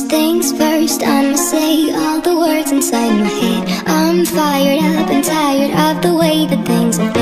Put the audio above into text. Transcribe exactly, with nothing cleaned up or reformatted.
First things first, I'ma say all the words inside my head. I'm fired up and tired of the way that things have